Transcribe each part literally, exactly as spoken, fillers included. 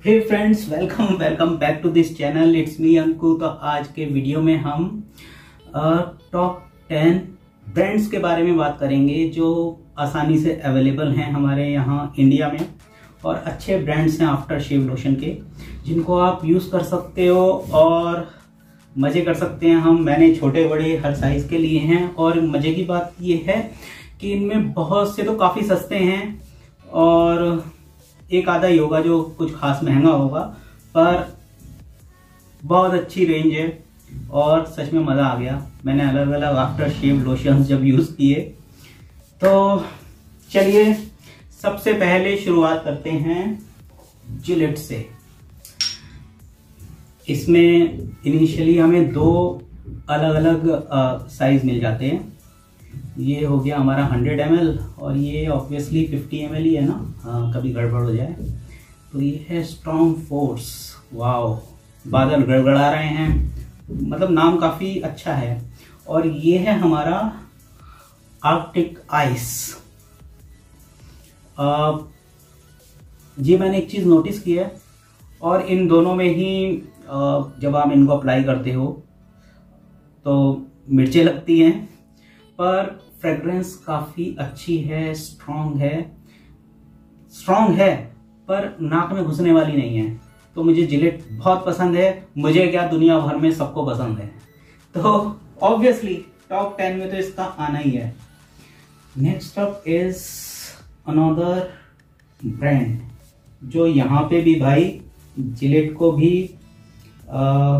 Hey friends, welcome welcome back to this channel. It's me Anku. तो आज के video में हम टॉप टेन ब्रांड्स के बारे में बात करेंगे जो आसानी से अवेलेबल हैं हमारे यहाँ इंडिया में और अच्छे ब्रांड्स हैं आफ्टर शेव लोशन के, जिनको आप यूज़ कर सकते हो और मज़े कर सकते हैं। हम मैंने छोटे बड़े हर साइज़ के लिए हैं और मज़े की बात ये है कि इनमें बहुत से तो काफ़ी सस्ते हैं और एक आधा ही होगा जो कुछ खास महंगा होगा, पर बहुत अच्छी रेंज है और सच में मज़ा आ गया। मैंने अलग अलग आफ्टर शेव लोशंस जब यूज़ किए। तो चलिए सबसे पहले शुरुआत करते हैं जिलेट से। इसमें इनिशियली हमें दो अलग अलग साइज मिल जाते हैं। ये हो गया हमारा हंड्रेड एम एल और ये ऑब्वियसली फिफ्टी एम एल ही है ना, हाँ कभी गड़बड़ हो जाए। तो ये है स्ट्रॉन्ग फोर्स। वाओ, बादल गड़गड़ा रहे हैं, मतलब नाम काफ़ी अच्छा है। और ये है हमारा आर्कटिक आइस। जी मैंने एक चीज़ नोटिस की है और इन दोनों में ही आ, जब आप इनको अप्लाई करते हो तो मिर्चें लगती हैं, पर फ्रेग्रेंस काफ़ी अच्छी है, स्ट्रॉन्ग है स्ट्रॉन्ग है पर नाक में घुसने वाली नहीं है। तो मुझे जिलेट बहुत पसंद है। मुझे क्या, दुनिया भर में सबको पसंद है। तो ऑब्वियसली टॉप टेन में तो इसका आना ही है। Next up is another brand जो यहाँ पे भी भाई जिलेट को भी आ,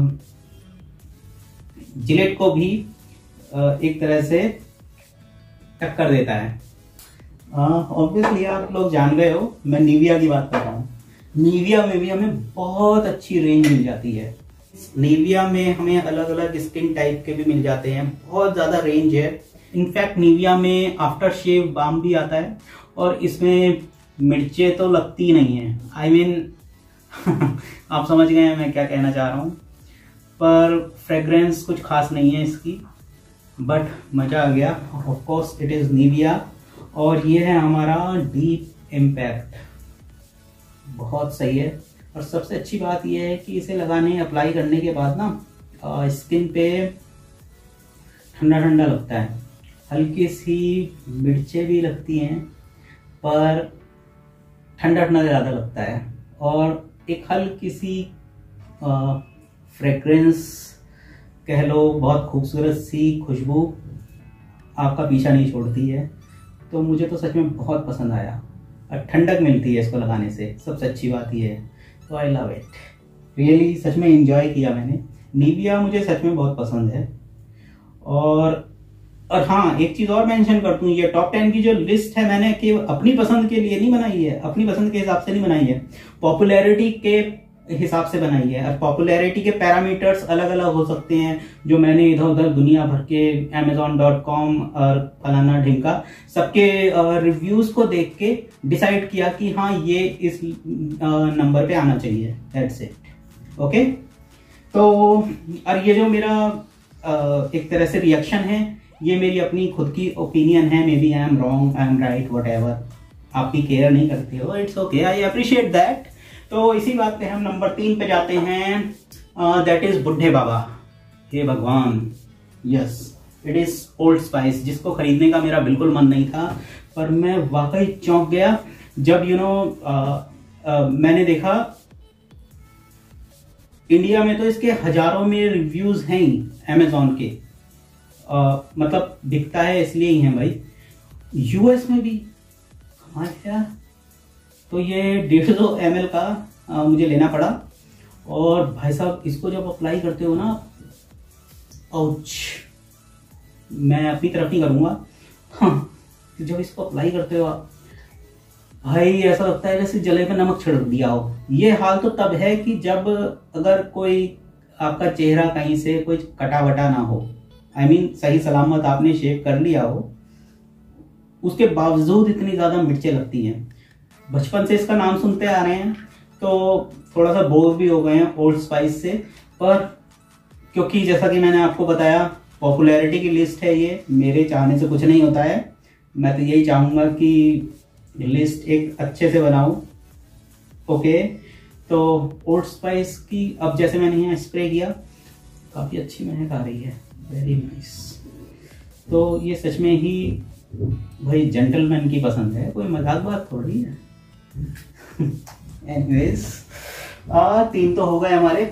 जिलेट को भी आ, एक तरह से टक्कर देता है। ऑब्वियसली आप लोग जान गए हो, मैं निविया की बात कर रहा हूँ। निविया में भी हमें बहुत अच्छी रेंज मिल जाती है। निविया में हमें अलग अलग स्किन टाइप के भी मिल जाते हैं, बहुत ज़्यादा रेंज है। इनफैक्ट निविया में आफ्टर शेव बाम भी आता है और इसमें मिर्चें तो लगती नहीं है। आई I मीन mean, आप समझ गए हैं मैं क्या कहना चाह रहा हूँ। पर फ्रेग्रेंस कुछ खास नहीं है इसकी, बट मज़ा आ गया। Of course it is Nivea. और ये है हमारा डीप इम्पैक्ट, बहुत सही है। और सबसे अच्छी बात यह है कि इसे लगाने अप्लाई करने के बाद ना स्किन पे ठंडा ठंडा लगता है। हल्की सी मिर्चें भी लगती हैं पर ठंडा ठंडा ज़्यादा लगता है और एक हल्की सी फ्रेग्रेंस कह लो, बहुत खूबसूरत सी खुशबू आपका पीछा नहीं छोड़ती है। तो मुझे तो सच में बहुत पसंद आया और ठंडक मिलती है इसको लगाने से, सबसे अच्छी बात ये है। तो आई लव इट रियली, सच में एंजॉय किया मैंने। निविया मुझे सच में बहुत पसंद है। और और हाँ, एक चीज़ और मेंशन कर दूँ, ये टॉप टेन की जो लिस्ट है मैंने कि अपनी पसंद के लिए नहीं बनाई है, अपनी पसंद के हिसाब से नहीं बनाई है, पॉपुलैरिटी के हिसाब से बनाई है। और पॉपुलैरिटी के पैरामीटर्स अलग अलग हो सकते हैं, जो मैंने इधर उधर दुनिया भर के अमेजॉन डॉट कॉम और फलाना ढिमका सबके रिव्यूज को देख के डिसाइड किया कि हाँ ये इस नंबर पे आना चाहिए। That's it. ओके। तो और ये जो मेरा एक तरह से रिएक्शन है, ये मेरी अपनी खुद की ओपिनियन है। Maybe I am wrong, I am right, whatever. आप भी केयर नहीं करते हो, it's okay, I appreciate that. तो इसी बात पे हम नंबर तीन पे जाते हैं। दैट इज बुढ़े बाबा। हे भगवान, yes it is Old Spice, जिसको खरीदने का मेरा बिल्कुल मन नहीं था, पर मैं वाकई चौंक गया जब you you know know, uh, uh, मैंने देखा इंडिया में तो इसके हजारों में रिव्यूज हैं ही अमेजॉन के। uh, मतलब दिखता है इसलिए ही है भाई। यूएस में भी क्या, तो ये डेढ़ सौ एम एल का आ, मुझे लेना पड़ा। और भाई साहब इसको जब अप्लाई करते हो ना, आउच, मैं अपनी तरफ नहीं करूँगा, हाँ, जब इसको अप्लाई करते हो आप, भाई ऐसा लगता है जैसे जले पे नमक छिड़क दिया हो। ये हाल तो तब है कि जब अगर कोई आपका चेहरा कहीं से कोई कटा वटा ना हो, आई I मीन mean, सही सलामत आपने शेव कर लिया हो, उसके बावजूद इतनी ज़्यादा मिर्चें लगती हैं। बचपन से इसका नाम सुनते आ रहे हैं तो थोड़ा सा बोर भी हो गए हैं ओल्ड स्पाइस से, पर क्योंकि जैसा कि मैंने आपको बताया पॉपुलैरिटी की लिस्ट है, ये मेरे चाहने से कुछ नहीं होता है। मैं तो यही चाहूँगा कि लिस्ट एक अच्छे से बनाऊँ। ओके, तो ओल्ड स्पाइस की अब जैसे मैंने यहाँ स्प्रे किया, काफ़ी अच्छी महक आ रही है, वेरी नाइस। तो ये सच में ही भाई जेंटलमैन की पसंद है, कोई मजाक बात थोड़ी है। एनीवेज, आ तीन तो हो गए हमारे।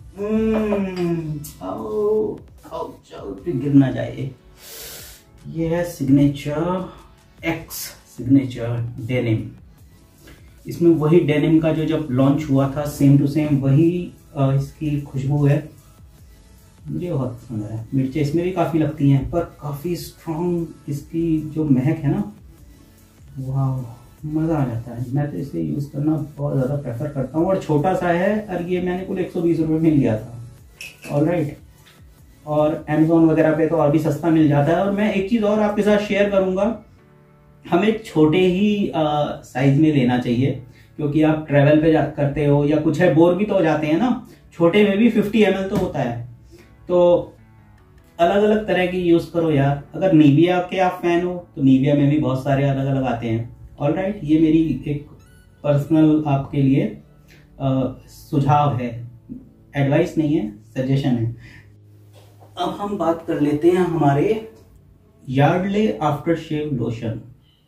आओ आओ चलो, गिर ना जाए। ये है सिग्नेचर एक्स सिग्नेचर डेनिम। इसमें वही डेनिम का जो जब लॉन्च हुआ था सेम टू सेम वही आ, इसकी खुशबू है, मुझे बहुत पसंद है। मिर्चें इसमें भी काफ़ी लगती हैं, पर काफ़ी स्ट्रॉन्ग इसकी जो महक है ना, वाह मज़ा आ जाता है। मैं तो इसे यूज़ करना बहुत ज़्यादा प्रेफर करता हूँ। और छोटा सा है, और ये मैंने कुल एक सौ बीस रुपये में लिया था। ऑल राइट, और अमेज़ॉन वगैरह पे तो और भी सस्ता मिल जाता है। और मैं एक चीज़ और आपके साथ शेयर करूँगा, हमें छोटे ही साइज में लेना चाहिए, क्योंकि आप ट्रैवल पे जा करते हो या कुछ है, बोर भी तो हो जाते हैं ना। छोटे में भी फिफ्टी एम एल तो होता है, तो अलग अलग तरह की यूज़ करो यार। अगर नीविया के आप फैन हो तो नीविया में भी बहुत सारे अलग अलग आते हैं। ऑल राइट right, ये मेरी एक पर्सनल आपके लिए आ, सुझाव है, एडवाइस नहीं है, सजेशन है। अब हम बात कर लेते हैं हमारे Yardley after shave lotion.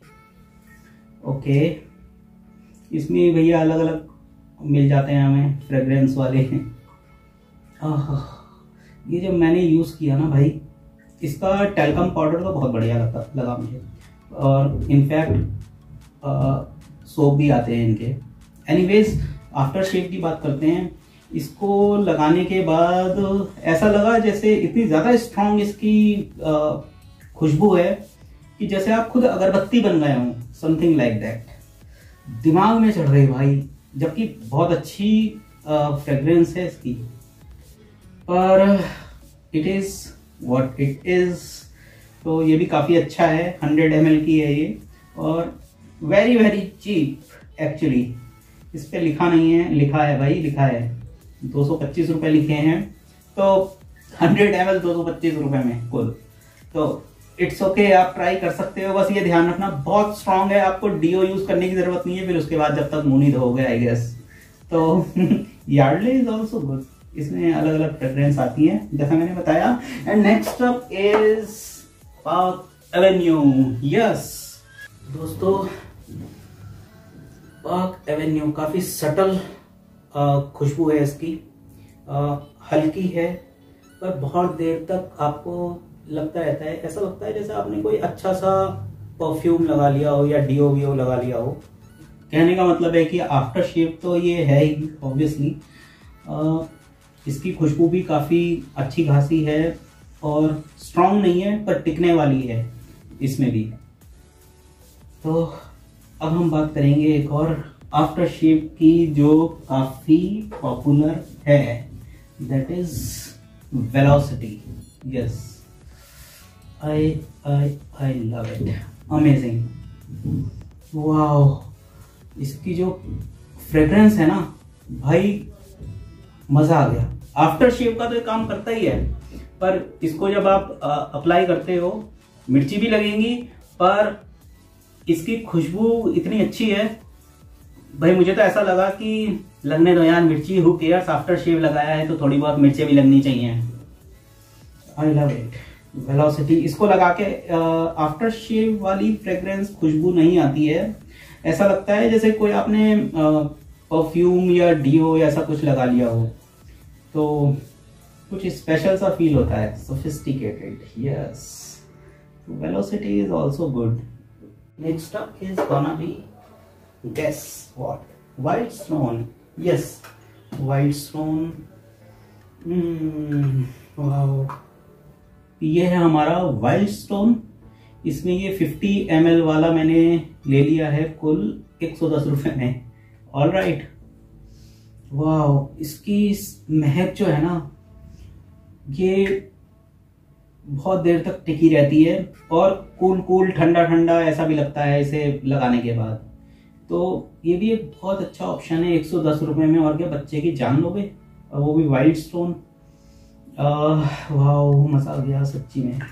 Okay, इसमें भैया अलग अलग मिल जाते हैं हमें, फ्रेग्रेंस वाले हैं। ये जब मैंने यूज़ किया ना भाई, इसका टेल्कम पाउडर तो बहुत बढ़िया लगा लगा मुझे। और इनफैक्ट सोप भी आते हैं इनके। एनीवेज, आफ्टर शेव की बात करते हैं। इसको लगाने के बाद ऐसा लगा जैसे इतनी ज़्यादा स्ट्रॉन्ग इसकी खुशबू है कि जैसे आप खुद अगरबत्ती बन गए हों, समथिंग लाइक दैट। दिमाग में चढ़ रही भाई, जबकि बहुत अच्छी फ्रेग्रेंस है इसकी, पर it is what it is. तो ये भी काफ़ी अच्छा है, हंड्रेड एम एल की है ये, और वेरी वेरी चीप एक्चुअली। इस पे लिखा नहीं है, लिखा है भाई, लिखा है दो सौ पच्चीस रुपये लिखे हैं, तो हंड्रेड एम एल दो सौ पच्चीस रुपये में कुल। तो इट्स ओके okay, आप ट्राई कर सकते हो। बस ये ध्यान रखना बहुत स्ट्रांग है, आपको डीओ यूज करने की जरूरत नहीं है फिर उसके बाद, जब तक मुंह नहीं धोगे आई गेस। तो यार्डले इज ऑल्सो गुड, इसमें अलग अलग फ्रेग्रेंस आती है जैसा मैंने बताया। And next up is Park Avenue. Yes दोस्तों, पार्क एवेन्यू काफी सटल खुशबू है इसकी, आ, हल्की है, पर बहुत देर तक आपको लगता रहता है, ऐसा लगता है जैसे आपने कोई अच्छा सा परफ्यूम लगा लिया हो या डीओ वीओ लगा लिया हो। कहने का मतलब है कि आफ्टर शेव तो ये है ही ऑब्वियसली। इसकी खुशबू भी काफ़ी अच्छी खासी है और स्ट्रॉन्ग नहीं है, पर टिकने वाली है इसमें भी। तो अब हम बात करेंगे एक और आफ्टर शेव की जो काफ़ी पॉपुलर है, that is Velocity. Yes, I I I love it, amazing, wow. इसकी जो फ्रेग्रेंस है ना भाई, मज़ा आ गया। आफ्टर शेव का तो ये काम करता ही है, पर इसको जब आप अप्लाई करते हो मिर्ची भी लगेंगी, पर इसकी खुशबू इतनी अच्छी है भाई, मुझे तो ऐसा लगा कि लगने दो यार मिर्ची, हु केयर्स, आफ्टर शेव लगाया है तो थोड़ी बहुत मिर्चें भी लगनी चाहिए। I love it, Velocity. इसको लगा के आफ्टर शेव वाली फ्रेग्रेंस खुशबू नहीं आती है, ऐसा लगता है जैसे कोई आपने परफ्यूम या डीओ या ऐसा कुछ लगा लिया हो, तो कुछ स्पेशल सा फील होता है, sophisticated. Yes, Velocity is also good. Next up is gonna be, guess what, white stone। yes, white stone। hmm, wow, ये है हमारा वाइल्ड स्टोन। इसमें ये फिफ्टी एम एल वाला मैंने ले लिया है कुल एक सौ दस रुपये में। ऑल राइट, वाह, इसकी महक जो है ना, ये बहुत देर तक टिकी रहती है और कूल कूल ठंडा ठंडा ऐसा भी लगता है इसे लगाने के बाद। तो ये भी एक बहुत अच्छा ऑप्शन है एक सौ दस रुपये में, और क्या बच्चे की जान लोगे, और वो भी वाइल्ड स्टोन। वाह, मजा आ गया सच्ची में,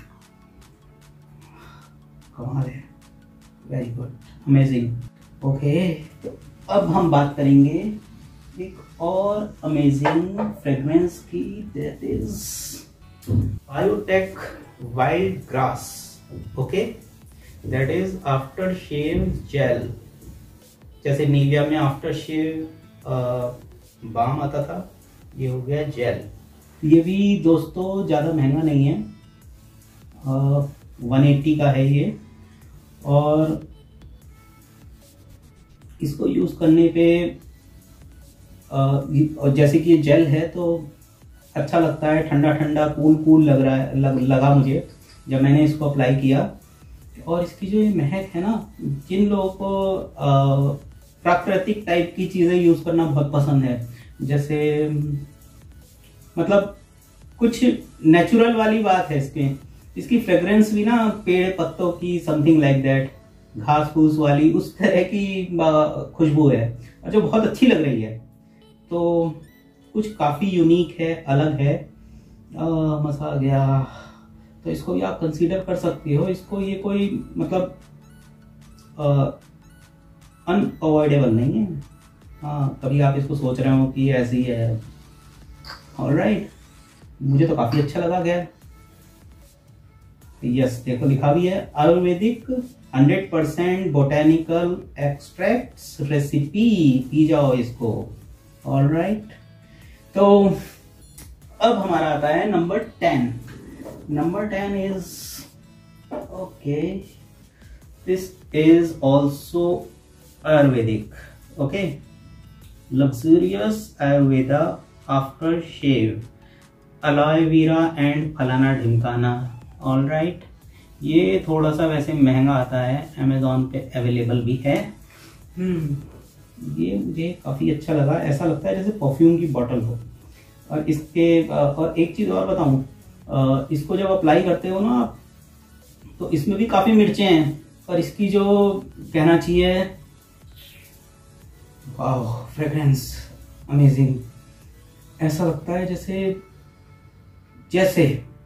कमाल है, वेरी गुड, अमेजिंग। ओके, तो अब हम बात करेंगे एक और अमेजिंग फ्रेग्रेंस की, that is Biotech wild grass. Okay, that is after shave gel. जैसे नीविया में आफ्टर शेव बाम आता था, ये हो गया जेल। ये भी दोस्तों ज़्यादा महंगा नहीं है, वन एट्टी का है ये। और इसको यूज़ करने पे और जैसे कि ये जेल है तो अच्छा लगता है, ठंडा ठंडा कूल कूल लग रहा है, लग, लगा मुझे जब मैंने इसको अप्लाई किया। और इसकी जो ये महक है ना, जिन लोगों को प्राकृतिक टाइप की चीज़ें यूज़ करना बहुत पसंद है, जैसे मतलब कुछ नेचुरल वाली बात है इसके, इसकी फ्रेग्रेंस भी ना पेड़ पत्तों की, समथिंग लाइक दैट, घास फूस वाली उस तरह की खुशबू है, और जो बहुत अच्छी लग रही है। तो कुछ काफ़ी यूनिक है, अलग है। आ, मज़ा आ गया। तो इसको भी आप कंसीडर कर सकते हो। इसको ये कोई मतलब अनअवॉइडेबल नहीं है। हाँ, कभी आप इसको सोच रहे हो कि ऐसे ही है, ऑलराइट, मुझे तो काफ़ी अच्छा लगा गया। यस, देखो लिखा भी है ayurvedic hundred percent botanical extracts recipe, पी जाओ इसको। ऑलराइट, तो अब हमारा आता है number ten. Number ten is okay, this is also ayurvedic. Okay, luxurious Ayurveda after shave, aloe vera and फलाना ढिमकाना। ऑल राइट, ये थोड़ा सा वैसे महंगा आता है, अमेजोन पे अवेलेबल भी है। ये मुझे काफ़ी अच्छा लगा, ऐसा लगता है जैसे परफ्यूम की बोतल हो। और इसके और एक चीज़ और बताऊँ, इसको जब अप्लाई करते हो ना आप, तो इसमें भी काफ़ी मिर्चें हैं, और इसकी जो कहना चाहिए, वाह, फ्रेग्रेंस अमेजिंग। ऐसा लगता है जैसे जैसे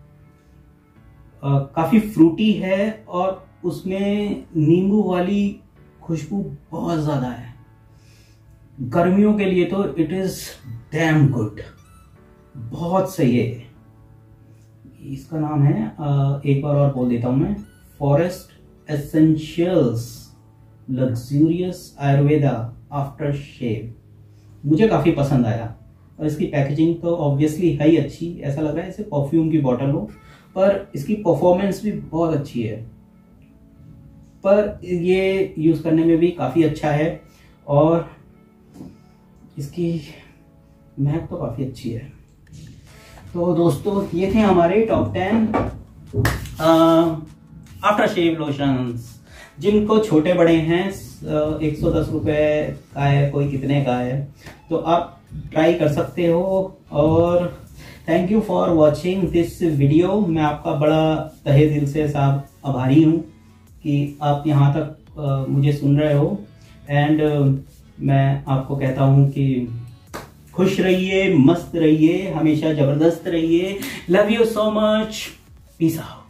काफ़ी फ्रूटी है, और उसमें नींबू वाली खुशबू बहुत ज़्यादा है। गर्मियों के लिए तो इट इज़ डैम गुड, बहुत सही है। इसका नाम है, एक बार और बोल देता हूँ मैं, Forest Essentials luxurious Ayurveda after shave. मुझे काफ़ी पसंद आया, और इसकी पैकेजिंग तो ऑब्वियसली है ही अच्छी, ऐसा लग रहा है जैसे परफ्यूम की बोतल हो, पर इसकी परफॉर्मेंस भी बहुत अच्छी है। पर ये यूज़ करने में भी काफ़ी अच्छा है, और इसकी महक तो काफ़ी अच्छी है। तो दोस्तों, ये थे हमारे top ten after shave lotions. जिनको छोटे बड़े हैं, एक सौ दस रुपये का है, कोई कितने का है, तो आप ट्राई कर सकते हो। और thank you for watching this video. मैं आपका बड़ा तहे दिल से साहब आभारी हूँ कि आप यहाँ तक uh, मुझे सुन रहे हो। एंड uh, मैं आपको कहता हूँ कि खुश रहिए, मस्त रहिए, हमेशा ज़बरदस्त रहिए। Love you so much, peace out.